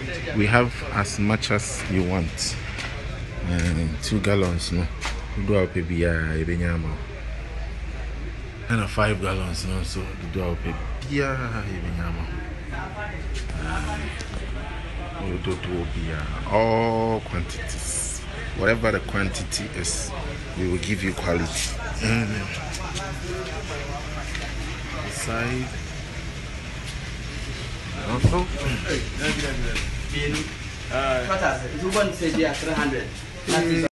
we have as much as you want. 2 gallons, no. Do our baby, and 5 gallons, no. So do our baby, we do all quantities. Whatever the quantity is, we will give you quality. Side. Also, what is it? 200.